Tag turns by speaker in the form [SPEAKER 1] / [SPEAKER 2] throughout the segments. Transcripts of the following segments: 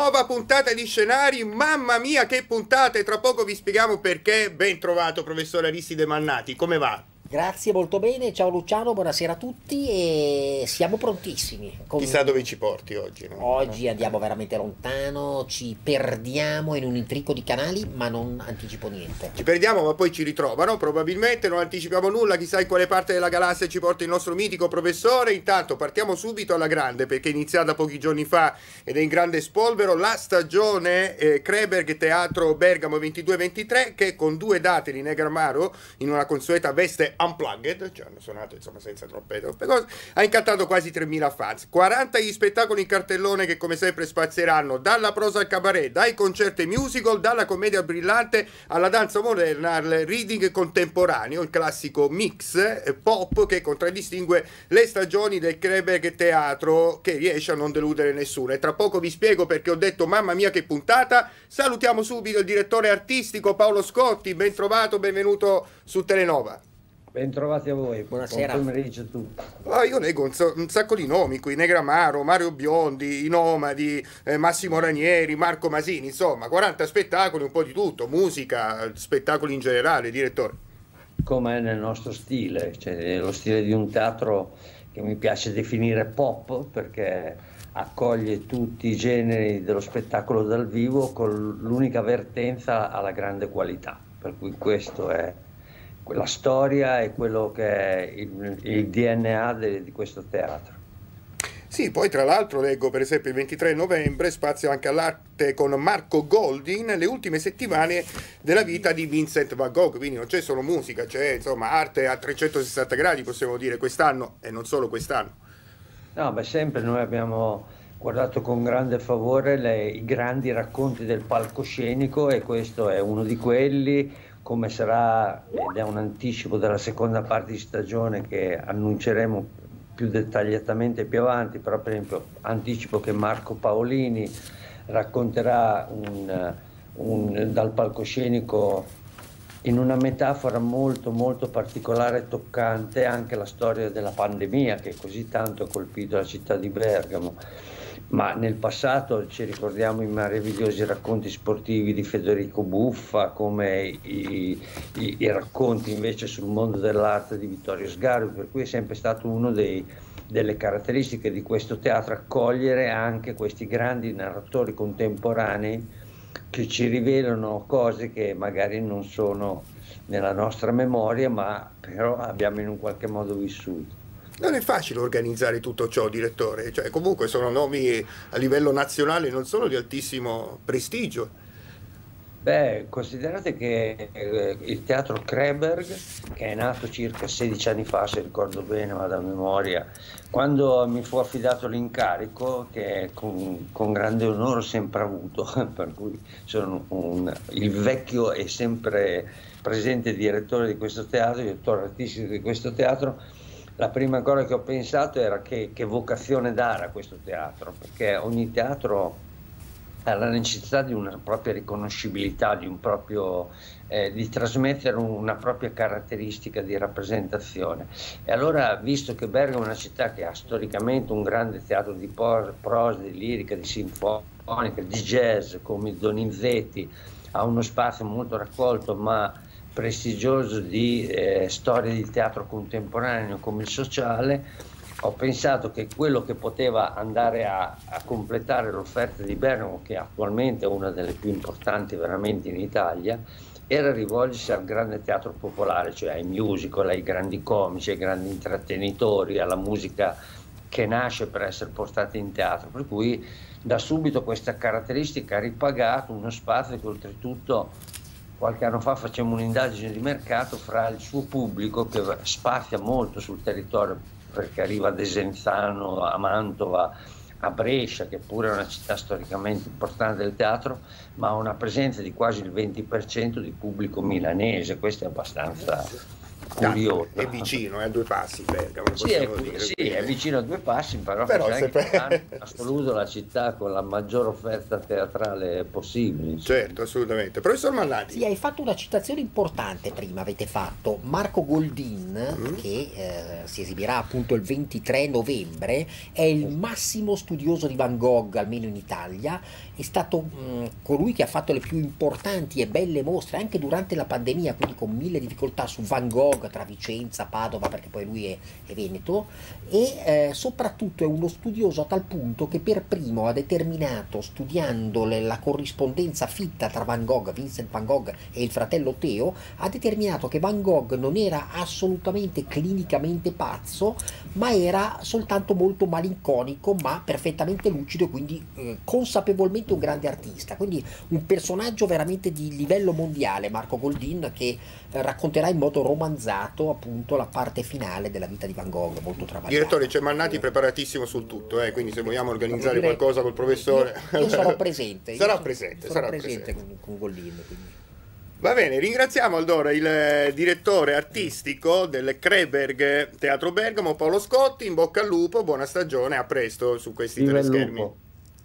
[SPEAKER 1] nuova puntata di Scenari. Mamma mia, che puntate! Tra poco vi spieghiamo perché. Ben trovato, professore Aristide Mannati. Come va?
[SPEAKER 2] Grazie, molto bene. Ciao Luciano, buonasera a tutti e siamo prontissimi.
[SPEAKER 1] Chissà dove ci porti oggi, no?
[SPEAKER 2] Oggi andiamo veramente lontano, ci perdiamo in un intrico di canali, ma non anticipo niente.
[SPEAKER 1] Ci perdiamo, ma poi ci ritrovano. Probabilmente non anticipiamo nulla. Chissà in quale parte della galassia ci porta il nostro mitico professore. Intanto partiamo subito alla grande, perché è iniziata pochi giorni fa ed è in grande spolvero la stagione Kreberg Teatro Bergamo 22-23, che con 2 date di Negramaro in una consueta veste unplugged, cioè hanno suonato insomma senza troppe cose, ha incantato quasi 3.000 fans. 40 gli spettacoli in cartellone che come sempre spazieranno dalla prosa al cabaret, dai concerti e musical, dalla commedia brillante alla danza moderna, al reading contemporaneo, il classico mix pop che contraddistingue le stagioni del Kreberg Teatro, che riesce a non deludere nessuno. E tra poco vi spiego perché ho detto mamma mia che puntata. Salutiamo subito il direttore artistico Paolo Scotti. Ben trovato, benvenuto su Telenova.
[SPEAKER 3] Bentrovati a voi,
[SPEAKER 2] buonasera.
[SPEAKER 3] Buon pomeriggio a tutti.
[SPEAKER 1] Io leggo un sacco di nomi qui: Negramaro, Mario Biondi, I Nomadi, Massimo Ranieri, Marco Masini, insomma 40 spettacoli, un po' di tutto, musica, spettacoli in generale, direttore.
[SPEAKER 3] Come è nel nostro stile, cioè lo stile di un teatro che mi piace definire pop, perché accoglie tutti i generi dello spettacolo dal vivo con l'unica vertenza alla grande qualità, per cui questo è la storia e quello che è il DNA di questo teatro.
[SPEAKER 1] Sì, poi tra l'altro leggo per esempio il 23 novembre spazio anche all'arte con Marco Goldin, le ultime settimane della vita di Vincent van Gogh, quindi non c'è solo musica, c'è insomma arte a 360 gradi, possiamo dire, quest'anno e non solo quest'anno.
[SPEAKER 3] No, beh, sempre noi abbiamo guardato con grande favore i grandi racconti del palcoscenico e questo è uno di quelli. Come sarà, ed è un anticipo della seconda parte di stagione che annunceremo più dettagliatamente più avanti, però per esempio anticipo che Marco Paolini racconterà dal palcoscenico in una metafora molto molto particolare e toccante anche la storia della pandemia che così tanto ha colpito la città di Bergamo. Ma nel passato ci ricordiamo i meravigliosi racconti sportivi di Federico Buffa, come i racconti invece sul mondo dell'arte di Vittorio Sgarbi, per cui è sempre stato uno delle caratteristiche di questo teatro accogliere anche questi grandi narratori contemporanei che ci rivelano cose che magari non sono nella nostra memoria, ma però abbiamo in un qualche modo vissuto.
[SPEAKER 1] Non è facile organizzare tutto ciò, direttore, cioè comunque sono nomi a livello nazionale, non solo di altissimo prestigio.
[SPEAKER 3] Beh, considerate che il teatro Kreberg, che è nato circa 16 anni fa, se ricordo bene, vado a memoria, quando mi fu affidato l'incarico, che con grande onore ho sempre avuto, per cui sono il vecchio e sempre presente direttore di questo teatro, direttore artistico di questo teatro. La prima cosa che ho pensato era che vocazione dare a questo teatro, perché ogni teatro ha la necessità di una propria riconoscibilità, di trasmettere una propria caratteristica di rappresentazione. E allora, visto che Bergamo è una città che ha storicamente un grande teatro di prosa, di lirica, di sinfonica, di jazz, come il Donizetti, ha uno spazio molto raccolto ma prestigioso di storie di teatro contemporaneo come il sociale, ho pensato che quello che poteva andare a completare l'offerta di Bergamo, che attualmente è una delle più importanti veramente in Italia, era rivolgersi al grande teatro popolare, cioè ai musical, ai grandi comici, ai grandi intrattenitori, alla musica che nasce per essere portata in teatro, per cui da subito questa caratteristica ha ripagato uno spazio che oltretutto qualche anno fa facemmo un'indagine di mercato fra il suo pubblico che spazia molto sul territorio, perché arriva a Desenzano, a Mantova, a Brescia, che pure è una città storicamente importante del teatro, ma ha una presenza di quasi il 20% di pubblico milanese. Questo è abbastanza curiosa.
[SPEAKER 1] È vicino, è a 2 passi Bergamo,
[SPEAKER 3] Sì, è,
[SPEAKER 1] possiamo dire.
[SPEAKER 3] sì, è vicino a 2 passi, però
[SPEAKER 1] Però
[SPEAKER 3] c'è
[SPEAKER 1] sempre-
[SPEAKER 3] anche in assoluto la città con la maggior offerta teatrale possibile, insomma.
[SPEAKER 1] Certo, assolutamente. Professor Mallati.
[SPEAKER 2] Sì, hai fatto una citazione importante prima, avete fatto Marco Goldin, che si esibirà appunto il 23 novembre, è il massimo studioso di Van Gogh, almeno in Italia, è stato colui che ha fatto le più importanti e belle mostre anche durante la pandemia, quindi con 1000 difficoltà su Van Gogh tra Vicenza, Padova, perché poi lui è veneto, e soprattutto è uno studioso a tal punto che per primo ha determinato, studiando la corrispondenza fitta tra Van Gogh, Vincent Van Gogh e il fratello Teo, ha determinato che Van Gogh non era assolutamente clinicamente pazzo, ma era soltanto molto malinconico, ma perfettamente lucido e quindi consapevolmente un grande artista. Quindi un personaggio veramente di livello mondiale, Marco Goldin, che racconterà in modo romanzato appunto la parte finale della vita di Van Gogh, molto travagliata.
[SPEAKER 1] Direttore, c'è Mannati preparatissimo sul tutto, quindi se vogliamo organizzare
[SPEAKER 2] Direi-
[SPEAKER 1] qualcosa col professore...
[SPEAKER 2] Io sarò presente.
[SPEAKER 1] Sarà
[SPEAKER 2] Io
[SPEAKER 1] presente,
[SPEAKER 2] sarò
[SPEAKER 1] sarà
[SPEAKER 2] presente
[SPEAKER 1] presente.
[SPEAKER 2] con Goldin. Quindi.
[SPEAKER 1] Va bene, ringraziamo allora il direttore artistico del Kreberg Teatro Bergamo, Paolo Scotti, in bocca al lupo, buona stagione, a presto su questi
[SPEAKER 3] Viva il
[SPEAKER 1] teleschermi.
[SPEAKER 3] lupo.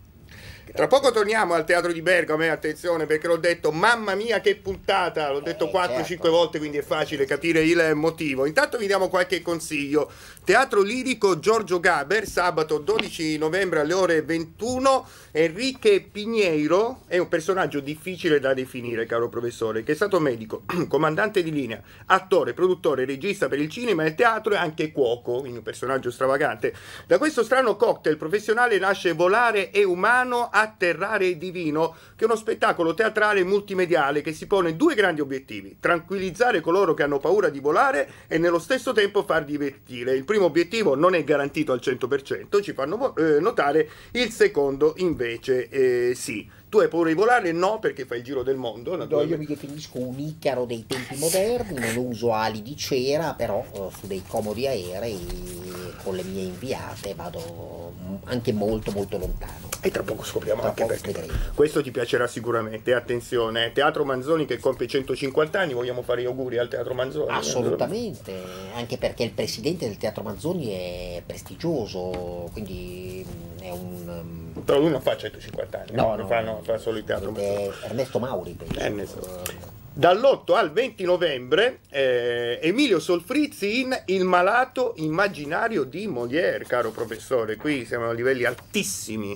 [SPEAKER 1] Tra poco torniamo al Teatro di Bergamo, attenzione perché l'ho detto, mamma mia che puntata, l'ho detto 4-5
[SPEAKER 2] certo.
[SPEAKER 1] volte, quindi è facile capire il motivo. Intanto vi diamo qualche consiglio. Teatro Lirico Giorgio Gaber, sabato 12 novembre alle ore 21. Enrique Piñeiro è un personaggio difficile da definire, caro professore, che è stato medico, comandante di linea, attore, produttore, regista per il cinema e il teatro e anche cuoco, quindi un personaggio stravagante. Da questo strano cocktail professionale nasce Volare è umano, atterrare è divino, che è uno spettacolo teatrale multimediale che si pone 2 grandi obiettivi: tranquillizzare coloro che hanno paura di volare e nello stesso tempo far divertire. Il primo obiettivo non è garantito al 100%, ci fanno notare, il secondo invece sì. Tu hai paura di volare? No, perché fai il giro del mondo.
[SPEAKER 2] No, io mi definisco un Icaro dei tempi moderni, non uso ali di cera, però su dei comodi aerei con le mie inviate vado anche molto molto lontano.
[SPEAKER 1] E tra poco scopriamo
[SPEAKER 2] Tra
[SPEAKER 1] anche
[SPEAKER 2] poco
[SPEAKER 1] perché.
[SPEAKER 2] vedremo.
[SPEAKER 1] Questo ti piacerà sicuramente. Attenzione, Teatro Manzoni che compie 150 anni, vogliamo fare gli auguri al Teatro Manzoni?
[SPEAKER 2] Assolutamente, anche perché il presidente del Teatro Manzoni è prestigioso, quindi è un...
[SPEAKER 1] Però lui non fa 150 anni, fa solo il Teatro Manzoni.
[SPEAKER 2] è Ernesto Mauri, penso.
[SPEAKER 1] Dall'8 al 20 novembre Emilio Solfrizzi in Il malato immaginario di Molière, caro professore. Qui siamo a livelli altissimi.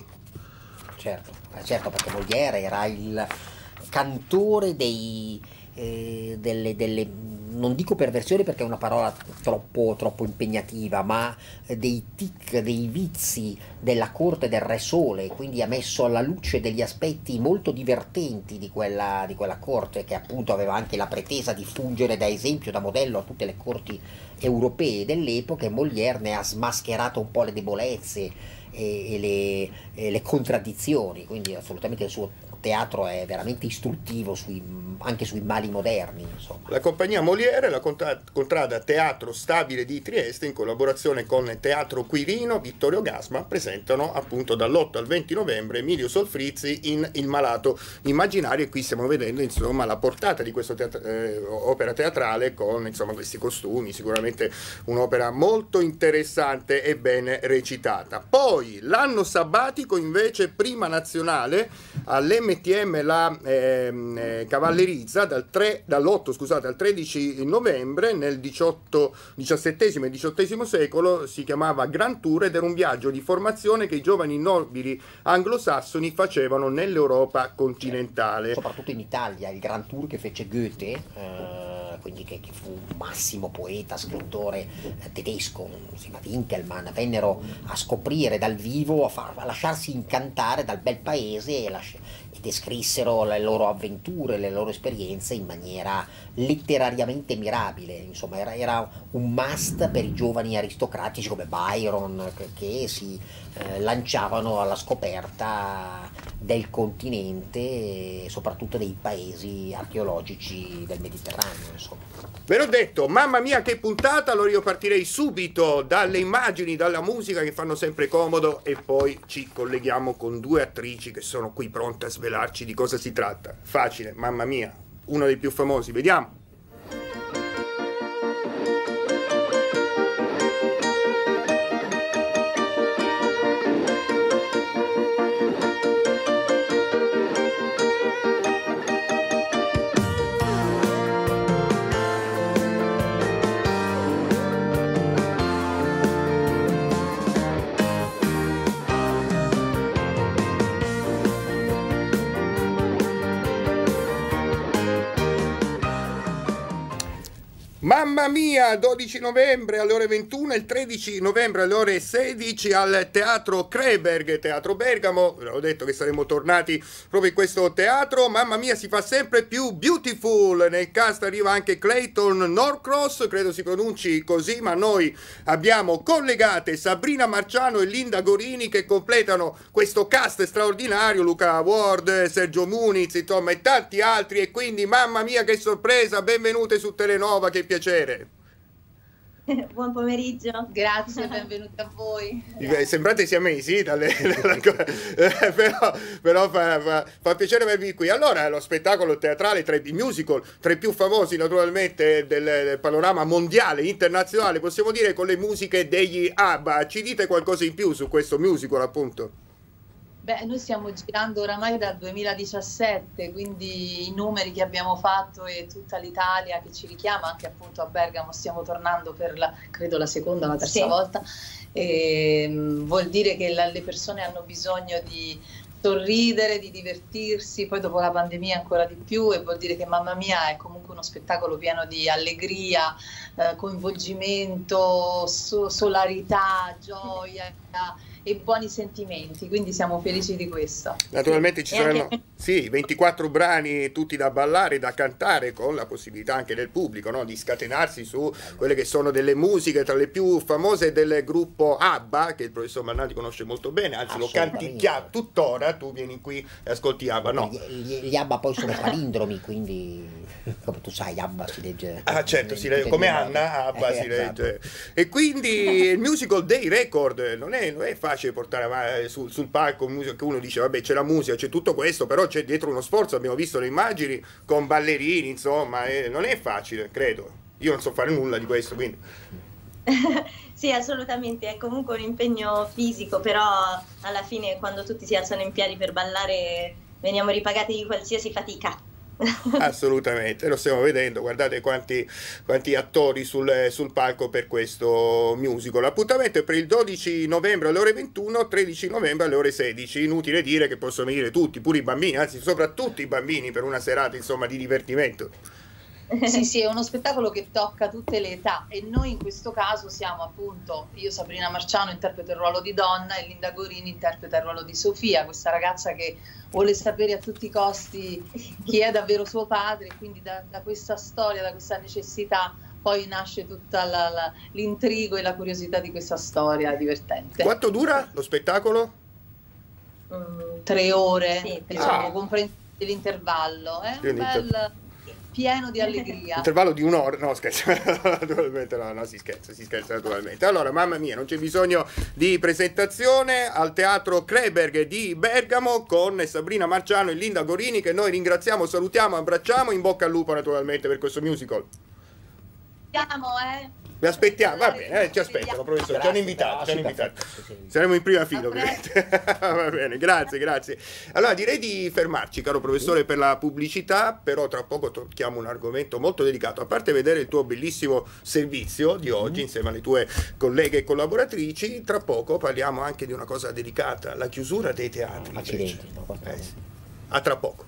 [SPEAKER 2] Certo, perché Molière era il cantore delle non dico perversioni perché è una parola troppo impegnativa, ma dei tic, dei vizi della corte del Re Sole, quindi ha messo alla luce degli aspetti molto divertenti di quella corte, che appunto aveva anche la pretesa di fungere da esempio, da modello a tutte le corti europee dell'epoca, e Molière ne ha smascherato un po' le debolezze e le contraddizioni, quindi assolutamente il suo teatro è veramente istruttivo anche sui mali moderni, insomma.
[SPEAKER 1] La compagnia Molière e la contrada Teatro Stabile di Trieste, in collaborazione con Teatro Quirino Vittorio Gasman, presentano appunto dall'8 al 20 novembre Emilio Solfrizzi in Il malato immaginario, e qui stiamo vedendo insomma la portata di questa opera teatrale con insomma questi costumi, sicuramente un'opera molto interessante e ben recitata. Poi l'anno sabbatico invece, prima nazionale all'MTM la Cavallerizza dall'8 al 13 novembre nel XVII e XVIII secolo, si chiamava Grand Tour ed era un viaggio di formazione che i giovani nobili anglosassoni facevano nell'Europa continentale.
[SPEAKER 2] Soprattutto in Italia, il Grand Tour che fece Goethe, quindi che fu un massimo poeta, scrittore tedesco, si chiama Winkelmann, vennero a scoprire dal vivo, a lasciarsi incantare dal bel paese e descrissero le loro avventure, le loro esperienze in maniera letterariamente mirabile. Insomma, era un must per i giovani aristocratici come Byron che si lanciavano alla scoperta del continente e soprattutto dei paesi archeologici del Mediterraneo, insomma.
[SPEAKER 1] Ve l'ho detto, mamma mia che puntata, allora io partirei subito dalle immagini, dalla musica che fanno sempre comodo e poi ci colleghiamo con 2 attrici che sono qui pronte a svelarci di cosa si tratta. Facile, mamma mia, uno dei più famosi, vediamo. Mamma mia, 12 novembre alle ore 21 e il 13 novembre alle ore 16 al Teatro Kreberg, Teatro Bergamo. Ho detto che saremmo tornati proprio in questo teatro. Mamma mia, si fa sempre più beautiful. Nel cast arriva anche Clayton Norcross, credo si pronunci così, ma noi abbiamo collegate Sabrina Marciano e Linda Gorini che completano questo cast straordinario, Luca Ward, Sergio Muniz, insomma, e tanti altri. E quindi, mamma mia, che sorpresa, benvenute su Telenova, che piacere.
[SPEAKER 4] Buon pomeriggio.
[SPEAKER 5] Grazie, benvenuti a voi.
[SPEAKER 1] Sembrate siamesi però fa piacere avervi qui. Allora, lo spettacolo teatrale tra i musical, tra i più famosi naturalmente del panorama mondiale, internazionale, possiamo dire, con le musiche degli ABBA. Ci dite qualcosa in più su questo musical, appunto?
[SPEAKER 5] Beh, noi stiamo girando oramai dal 2017, quindi i numeri che abbiamo fatto e tutta l'Italia che ci richiama, anche appunto a Bergamo stiamo tornando per credo la seconda o la terza volta, e vuol dire che le persone hanno bisogno di sorridere, di divertirsi, poi dopo la pandemia ancora di più, e vuol dire che Mamma Mia è comunque uno spettacolo pieno di allegria, coinvolgimento, solarità, gioia e buoni sentimenti, quindi siamo felici di questo.
[SPEAKER 1] Naturalmente ci saranno 24 brani tutti da ballare, da cantare, con la possibilità anche del pubblico, no, di scatenarsi su quelle che sono delle musiche tra le più famose del gruppo ABBA, che il professor Mannati conosce molto bene, anzi lo canticchia tuttora. Tu vieni qui e ascolti ABBA, no?
[SPEAKER 2] Gli ABBA poi sono palindromi, quindi come tu sai ABBA si legge...
[SPEAKER 1] Ah certo, si legge, come Anna, ABBA si legge. E quindi il musical dei record non è facile portare sul palco un musical che uno dice vabbè, c'è la musica, c'è tutto questo, però c'è dietro uno sforzo, abbiamo visto le immagini con ballerini, insomma, non è facile, credo. Io non so fare nulla di questo, quindi...
[SPEAKER 4] Sì, assolutamente, è comunque un impegno fisico, però alla fine quando tutti si alzano in piedi per ballare veniamo ripagati di qualsiasi fatica.
[SPEAKER 1] Assolutamente, lo stiamo vedendo, guardate quanti attori sul palco per questo musical. L'appuntamento è per il 12 novembre alle ore 21, 13 novembre alle ore 16. Inutile dire che possono venire tutti, pure i bambini, anzi soprattutto i bambini, per una serata insomma di divertimento.
[SPEAKER 5] Sì, è uno spettacolo che tocca tutte le età, e noi in questo caso siamo appunto, io Sabrina Marciano interpreto il ruolo di Donna e Linda Gorini interpreta il ruolo di Sofia, questa ragazza che vuole sapere a tutti i costi chi è davvero suo padre, e quindi da questa storia, da questa necessità poi nasce tutta l'intrigo e la curiosità di questa storia divertente.
[SPEAKER 1] Quanto dura lo spettacolo?
[SPEAKER 5] 3 ore,
[SPEAKER 4] sì,
[SPEAKER 5] diciamo, comprendendo l'intervallo, è un bel... pieno di allegria.
[SPEAKER 1] Intervallo di un'ora, no scherzo, naturalmente no, si scherza naturalmente. Allora, mamma mia, non c'è bisogno di presentazione, al Teatro Kreberg di Bergamo con Sabrina Marciano e Linda Gorini, che noi ringraziamo, salutiamo, abbracciamo, in bocca al lupo naturalmente per questo musical. Vi aspettiamo, va bene, ci aspettano, professore, ci hanno invitato. Saremo in prima fila, ovviamente. Va bene, grazie. Allora, direi di fermarci, caro professore, per la pubblicità, però tra poco tocchiamo un argomento molto delicato. A parte vedere il tuo bellissimo servizio di oggi, insieme alle tue colleghe e collaboratrici, tra poco parliamo anche di una cosa delicata, la chiusura dei teatri.
[SPEAKER 2] Accidenti,
[SPEAKER 1] A tra poco.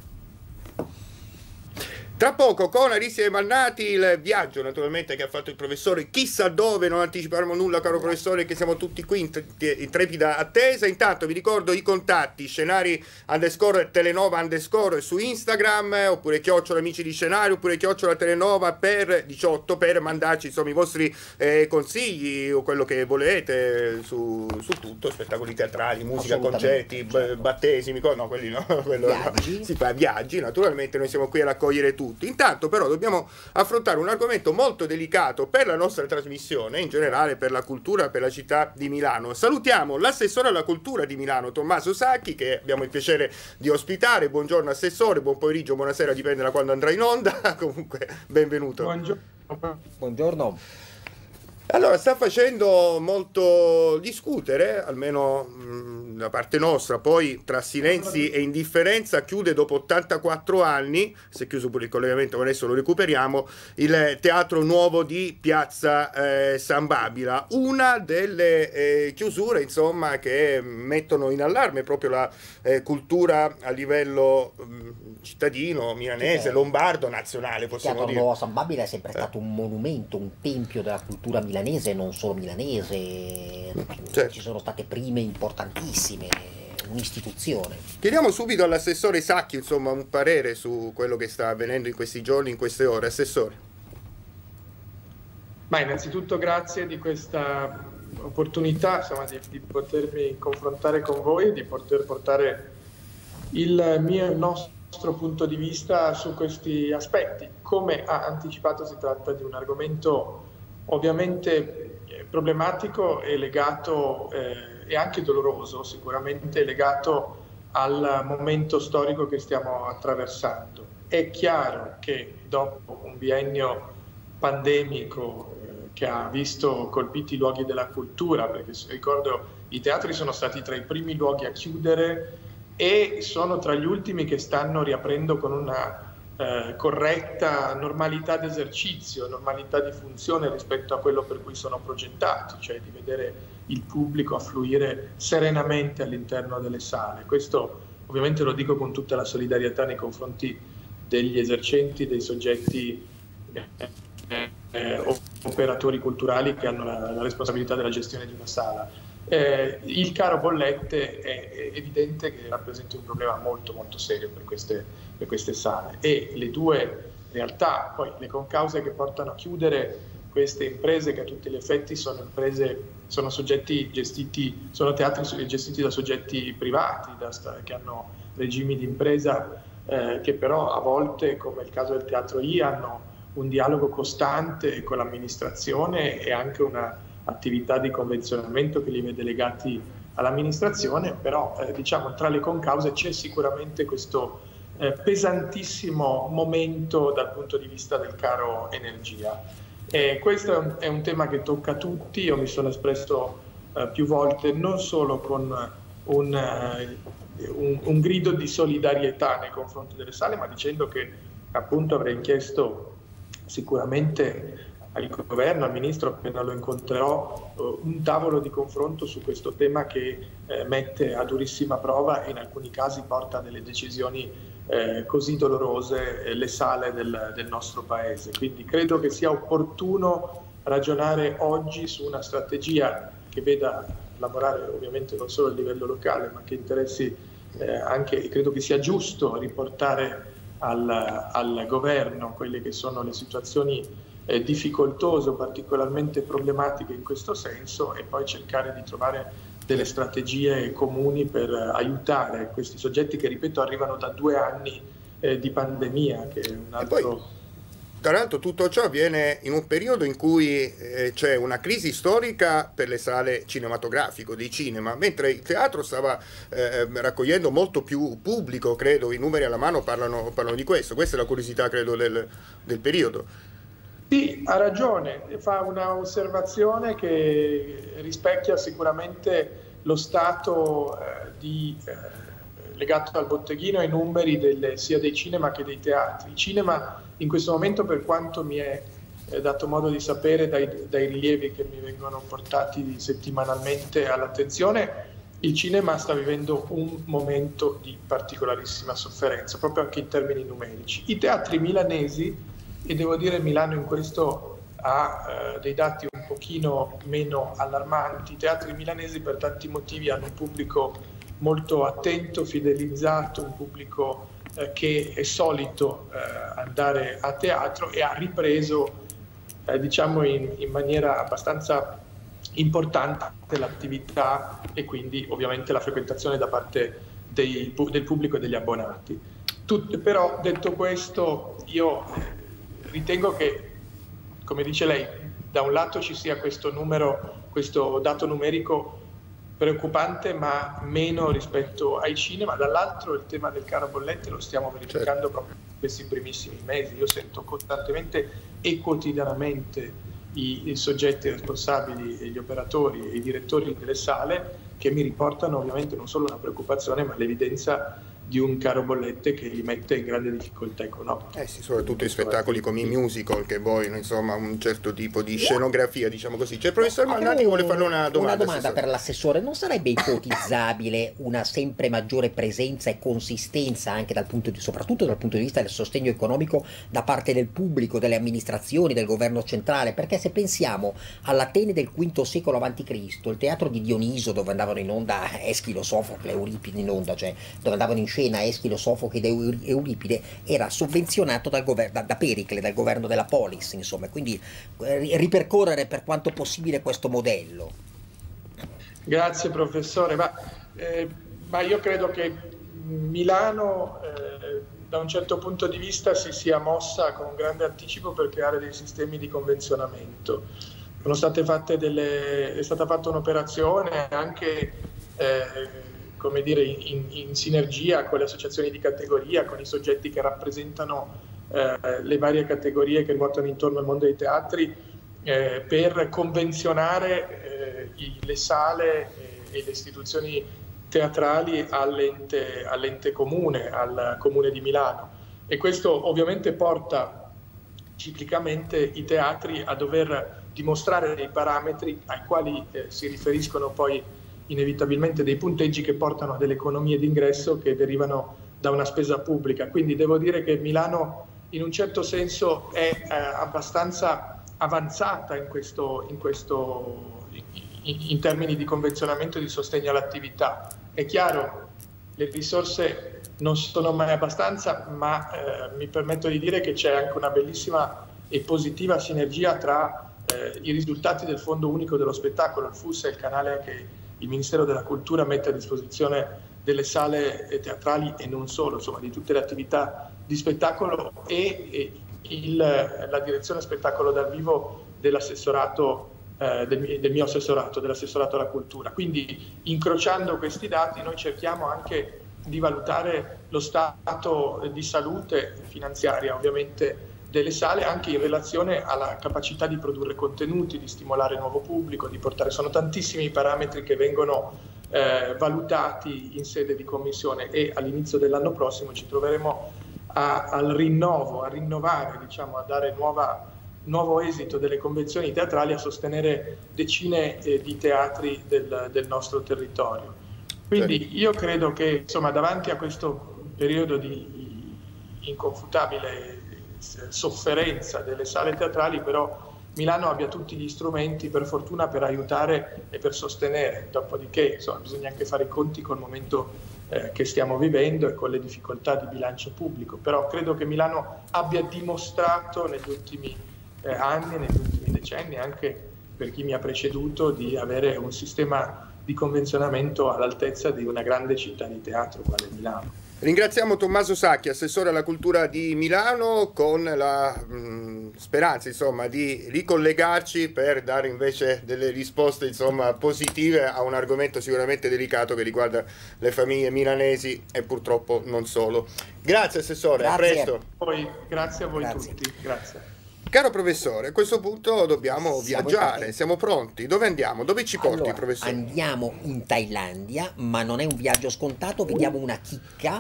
[SPEAKER 1] Tra poco con Aristia Mannati il viaggio naturalmente che ha fatto il professore, chissà dove, non anticiperemo nulla caro professore, che siamo tutti qui in trepida attesa. Intanto vi ricordo i contatti, scenari _ Telenova _ su Instagram, oppure @ amici di scenario, oppure @ Telenova per 18 per mandarci insomma i vostri consigli o quello che volete su tutto, spettacoli teatrali, musica, concerti, battesimi, no quelli no,
[SPEAKER 2] viaggi.
[SPEAKER 1] No. Si fa viaggi, naturalmente noi siamo qui ad accogliere tutti. Intanto però dobbiamo affrontare un argomento molto delicato per la nostra trasmissione, in generale per la cultura, per la città di Milano. Salutiamo l'assessore alla cultura di Milano, Tommaso Sacchi, che abbiamo il piacere di ospitare. Buongiorno assessore, buon pomeriggio, buonasera, dipende da quando andrà in onda. Comunque benvenuto.
[SPEAKER 3] Buongiorno.
[SPEAKER 1] Allora, sta facendo molto discutere, almeno da parte nostra, poi tra silenzi e indifferenza chiude dopo 84 anni, si è chiuso pure il collegamento, ma adesso lo recuperiamo, il Teatro Nuovo di Piazza San Babila, una delle chiusure insomma che mettono in allarme proprio la cultura a livello cittadino, milanese, lombardo, nazionale, possiamo
[SPEAKER 2] Teatro
[SPEAKER 1] dire.
[SPEAKER 2] Nuovo San Babila è sempre stato un monumento, un tempio della cultura milanese e non solo milanese,
[SPEAKER 1] Certo.
[SPEAKER 2] Ci sono state prime importantissime, un'istituzione.
[SPEAKER 1] Chiediamo subito all'assessore Sacchi, insomma, un parere su quello che sta avvenendo in questi giorni, in queste ore. Assessore.
[SPEAKER 6] Ma innanzitutto grazie di questa opportunità, insomma, di potermi confrontare con voi, di poter portare il nostro punto di vista su questi aspetti. Come ha anticipato, si tratta di un argomento ovviamente problematico e legato e anche doloroso, sicuramente legato al momento storico che stiamo attraversando. È chiaro che dopo un biennio pandemico che ha visto colpiti i luoghi della cultura, perché ricordo i teatri sono stati tra i primi luoghi a chiudere e sono tra gli ultimi che stanno riaprendo con una corretta normalità d'esercizio, normalità di funzione rispetto a quello per cui sono progettati, cioè di vedere il pubblico affluire serenamente all'interno delle sale. Questo ovviamente lo dico con tutta la solidarietà nei confronti degli esercenti, dei soggetti operatori culturali che hanno la responsabilità della gestione di una sala. Il caro bollette è evidente che rappresenta un problema molto molto serio per queste sale, e le due realtà, poi le concause che portano a chiudere queste imprese, che a tutti gli effetti sono teatri gestiti da soggetti privati, che hanno regimi di impresa che però a volte, come il caso del Teatro I, hanno un dialogo costante con l'amministrazione e anche una attività di convenzionamento che li vede legati all'amministrazione, però diciamo tra le concause c'è sicuramente questo pesantissimo momento dal punto di vista del caro energia. Questo è un tema che tocca tutti. Io mi sono espresso più volte non solo con un grido di solidarietà nei confronti delle sale, ma dicendo che appunto avrei chiesto sicuramente al governo, al ministro, appena lo incontrerò, un tavolo di confronto su questo tema che mette a durissima prova e in alcuni casi porta a delle decisioni così dolorose le sale del nostro paese. Quindi credo che sia opportuno ragionare oggi su una strategia che veda lavorare ovviamente non solo a livello locale, ma che interessi anche, credo che sia giusto riportare al governo quelle che sono le situazioni difficoltose o particolarmente problematiche in questo senso, e poi cercare di trovare delle strategie comuni per aiutare questi soggetti che, ripeto, arrivano da 2 anni di pandemia, che è un altro...
[SPEAKER 1] E poi, tra l'altro, tutto ciò avviene in un periodo in cui c'è una crisi storica per le sale cinematografiche, dei cinema, mentre il teatro stava raccogliendo molto più pubblico, credo, i numeri alla mano parlano di questo. Questa è la curiosità, credo, del periodo.
[SPEAKER 6] Sì, ha ragione, fa una osservazione che rispecchia sicuramente lo stato legato al botteghino e ai numeri sia dei cinema che dei teatri. Il cinema in questo momento, per quanto mi è dato modo di sapere dai rilievi che mi vengono portati settimanalmente all'attenzione, il cinema sta vivendo un momento di particolarissima sofferenza, proprio anche in termini numerici. I teatri milanesi, e devo dire Milano in questo ha dei dati un pochino meno allarmanti, i teatri milanesi per tanti motivi hanno un pubblico molto attento, fidelizzato, un pubblico che è solito andare a teatro e ha ripreso diciamo in maniera abbastanza importante l'attività e quindi ovviamente la frequentazione da parte del pubblico e degli abbonati. Però detto questo, io ritengo che, come dice lei, da un lato ci sia questo dato numerico preoccupante, ma meno rispetto ai cinema, dall'altro il tema del caro bollette lo stiamo verificando proprio in questi primissimi mesi. Io sento costantemente e quotidianamente i soggetti responsabili, e gli operatori e i direttori delle sale, che mi riportano ovviamente non solo la preoccupazione ma l'evidenza di un caro bollette che li mette in grande difficoltà economica.
[SPEAKER 1] Sì, soprattutto i spettacoli come i musical, che vogliono insomma un certo tipo di scenografia, diciamo così. C'è il professor Malnati che vuole farle una domanda.
[SPEAKER 2] Una domanda per l'assessore: non sarebbe ipotizzabile una sempre maggiore presenza e consistenza anche soprattutto dal punto di vista del sostegno economico da parte del pubblico, delle amministrazioni, del governo centrale? Perché se pensiamo all'Atene del V secolo a.C., il teatro di Dioniso, dove andavano in onda Eschilo, Sofocle, Euripide in onda, cioè dove andavano in scena Eschilo, Sofocle ed Euripide, era sovvenzionato da Pericle, dal governo della polis, insomma, quindi ripercorrere per quanto possibile questo modello.
[SPEAKER 6] Grazie professore, ma io credo che Milano da un certo punto di vista si sia mossa con grande anticipo per creare dei sistemi di convenzionamento. È stata fatta un'operazione anche come dire, in sinergia con le associazioni di categoria, con i soggetti che rappresentano le varie categorie che ruotano intorno al mondo dei teatri, per convenzionare le sale e le istituzioni teatrali all'ente comune, al Comune di Milano. E questo ovviamente porta ciclicamente i teatri a dover dimostrare dei parametri ai quali si riferiscono poi inevitabilmente dei punteggi che portano a delle economie d'ingresso che derivano da una spesa pubblica. Quindi devo dire che Milano in un certo senso è abbastanza avanzata in termini di convenzionamento e di sostegno all'attività. È chiaro, le risorse non sono mai abbastanza, ma mi permetto di dire che c'è anche una bellissima e positiva sinergia tra i risultati del Fondo Unico dello Spettacolo, il FUS, è il canale che il Ministero della Cultura mette a disposizione delle sale teatrali e non solo, insomma, di tutte le attività di spettacolo, e la direzione spettacolo dal vivo dell'assessorato, del mio assessorato, dell'assessorato alla cultura. Quindi, incrociando questi dati, noi cerchiamo anche di valutare lo stato di salute finanziaria, ovviamente, delle sale, anche in relazione alla capacità di produrre contenuti, di stimolare nuovo pubblico, di portare. Sono tantissimi i parametri che vengono valutati in sede di commissione, e all'inizio dell'anno prossimo ci troveremo a rinnovare, diciamo, a dare nuovo esito delle convenzioni teatrali, a sostenere decine di teatri del nostro territorio. Quindi io credo che, insomma, davanti a questo periodo di inconfutabile sofferenza delle sale teatrali, però Milano abbia tutti gli strumenti, per fortuna, per aiutare e per sostenere. Dopodiché, insomma, bisogna anche fare i conti col momento che stiamo vivendo e con le difficoltà di bilancio pubblico, però credo che Milano abbia dimostrato negli ultimi anni, negli ultimi decenni, anche per chi mi ha preceduto, di avere un sistema di convenzionamento all'altezza di una grande città di teatro quale Milano.
[SPEAKER 1] Ringraziamo Tommaso Sacchi, assessore alla cultura di Milano, con la speranza, insomma, di ricollegarci per dare invece delle risposte, insomma, positive a un argomento sicuramente delicato che riguarda le famiglie milanesi e purtroppo non solo. Grazie assessore,
[SPEAKER 2] grazie.
[SPEAKER 1] A presto.
[SPEAKER 6] Grazie a voi tutti. Grazie.
[SPEAKER 1] Caro professore, a questo punto dobbiamo viaggiare, siamo pronti. Dove andiamo? Dove ci porti, professore?
[SPEAKER 2] Andiamo in Thailandia, ma non è un viaggio scontato, vediamo una chicca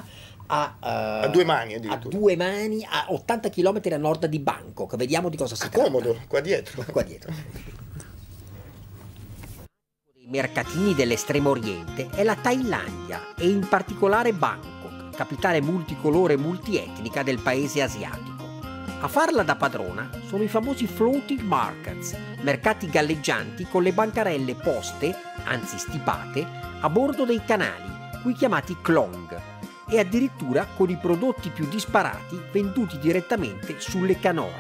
[SPEAKER 1] a due mani addirittura.
[SPEAKER 2] A 2 mani, a 80 km a nord di Bangkok. Vediamo di cosa si tratta.
[SPEAKER 1] Comodo, qua dietro.
[SPEAKER 2] Qua dietro. I mercatini dell'estremo oriente è la Thailandia, e in particolare Bangkok, capitale multicolore e multietnica del paese asiatico. A farla da padrona sono i famosi floating markets, mercati galleggianti con le bancarelle poste, anzi stipate, a bordo dei canali, qui chiamati klong, e addirittura con i prodotti più disparati venduti direttamente sulle canoe.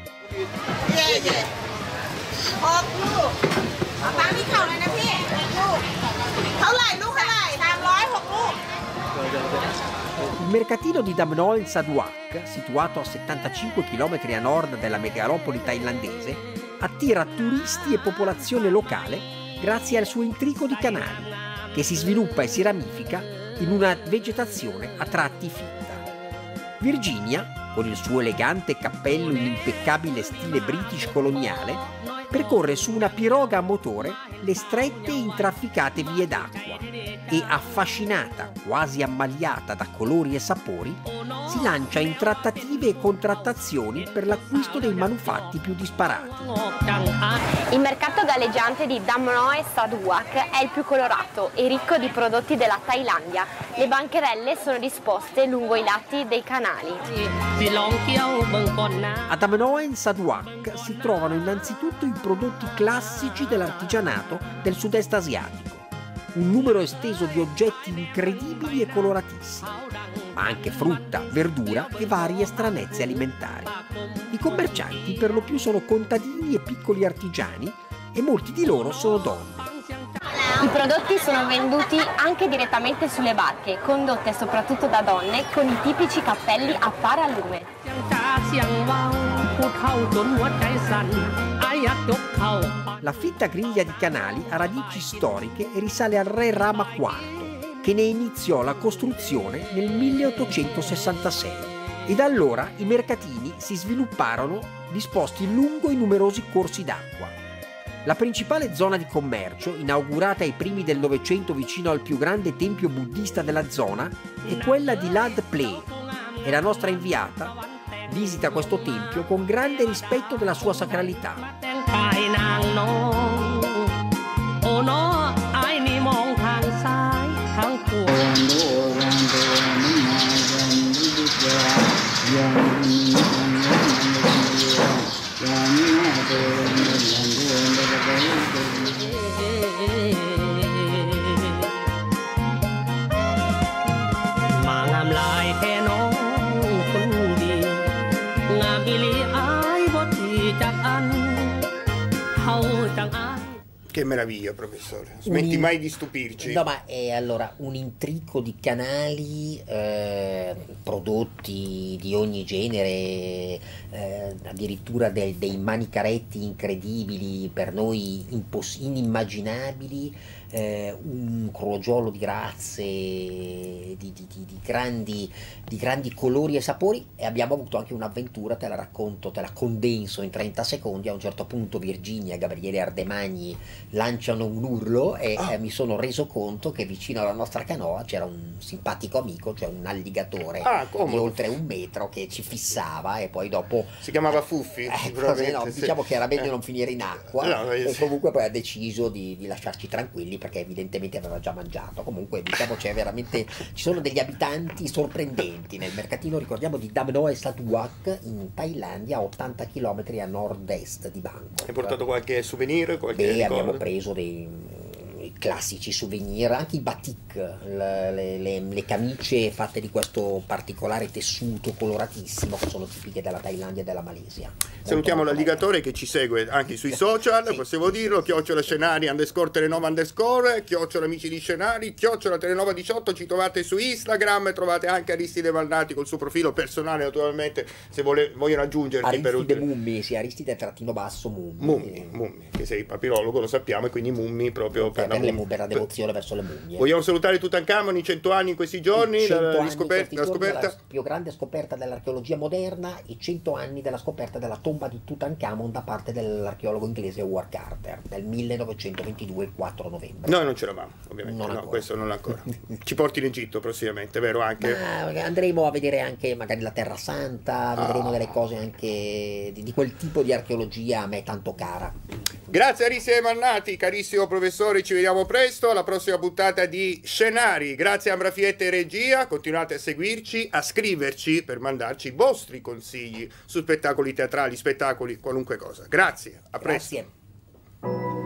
[SPEAKER 2] Il mercatino di Dam Noen Saduak, situato a 75 km a nord della megalopoli thailandese, attira turisti e popolazione locale grazie al suo intrico di canali, che si sviluppa e si ramifica in una vegetazione a tratti fitta. Virginia, con il suo elegante cappello in impeccabile stile british coloniale, percorre su una piroga a motore le strette e intrafficate vie d'acqua e, affascinata, quasi ammaliata da colori e sapori, si lancia in trattative e contrattazioni per l'acquisto dei manufatti più disparati.
[SPEAKER 7] Il mercato galleggiante di Dam Noe Sarawak è il più colorato e ricco di prodotti della Thailandia. Le bancherelle sono disposte lungo i lati dei canali.
[SPEAKER 2] A Dam Noe Sarawak si trovano innanzitutto i prodotti classici dell'artigianato del sud-est asiatico, un numero esteso di oggetti incredibili e coloratissimi, ma anche frutta, verdura e varie stranezze alimentari. I commercianti per lo più sono contadini e piccoli artigiani e molti di loro sono donne.
[SPEAKER 7] I prodotti sono venduti anche direttamente sulle barche, condotte soprattutto da donne, con i tipici cappelli a paralume.
[SPEAKER 2] La fitta griglia di canali ha radici storiche e risale al re Rama IV, che ne iniziò la costruzione nel 1866. E da allora i mercatini si svilupparono disposti lungo i numerosi corsi d'acqua. La principale zona di commercio, inaugurata ai primi del Novecento vicino al più grande tempio buddista della zona, è quella di Lad Ple, e la nostra inviata visita questo tempio con grande rispetto della sua sacralità.
[SPEAKER 1] Che meraviglia, professore. Smetti mai di stupirci.
[SPEAKER 2] No, ma è allora un intrico di canali, prodotti di ogni genere, addirittura dei manicaretti incredibili, per noi inimmaginabili, un crogiolo di razze, di grandi colori e sapori, e abbiamo avuto anche un'avventura, te la racconto, te la condenso in 30 secondi. A un certo punto Virginia e Gabriele Ardemagni lanciano un urlo e mi sono reso conto che vicino alla nostra canoa c'era un simpatico amico, cioè un alligatore di oltre 1 metro, che ci fissava, e poi dopo
[SPEAKER 1] si chiamava Fuffi.
[SPEAKER 2] No, diciamo che era meglio non finire in acqua, e comunque poi ha deciso di lasciarci tranquilli perché evidentemente aveva già mangiato. Comunque diciamo ci sono degli abitanti sorprendenti nel mercatino, ricordiamo, di Dam Noe Sarawak in Thailandia, a 80 km a nord-est di Bangkok.
[SPEAKER 1] Hai portato qualche souvenir?
[SPEAKER 2] Abbiamo preso dei classici souvenir, anche i batik, le camicie fatte di questo particolare tessuto coloratissimo, che sono tipiche della Thailandia e della Malesia.
[SPEAKER 1] Salutiamo l'alligatore che ci segue anche sui social, sì, possiamo dirlo, @scenari _Telenova_, @amici di Scenari, @Telenova18, ci trovate su Instagram, trovate anche Aristide Malnati col suo profilo personale, naturalmente, se vogliono aggiungerti.
[SPEAKER 2] Aristide Mummi, sì, Aristide_Mummi.
[SPEAKER 1] Mummi, che sei papirologo, lo sappiamo, e quindi Mummi proprio per
[SPEAKER 2] la devozione verso le mummie.
[SPEAKER 1] Vogliamo salutare Tutankhamon, i 100 anni in questi giorni, la scoperta.
[SPEAKER 2] La più grande scoperta dell'archeologia moderna, i 100 anni della scoperta della tomba di Tutankhamon da parte dell'archeologo inglese Howard Carter nel 1922, il 4 novembre.
[SPEAKER 1] Noi non c'eravamo, ovviamente, questo non ancora. Ci porti in Egitto prossimamente, vero? Anche
[SPEAKER 2] andremo a vedere anche magari la Terra Santa, vedremo delle cose anche di quel tipo di archeologia a me tanto cara.
[SPEAKER 1] Grazie a Aristide Malnati, carissimo professore, ci vediamo presto alla prossima puntata di Scenari. Grazie a Ambrafietta e regia, continuate a seguirci, a scriverci per mandarci i vostri consigli su spettacoli teatrali, spettacoli, qualunque cosa. Grazie, a presto.
[SPEAKER 2] Grazie.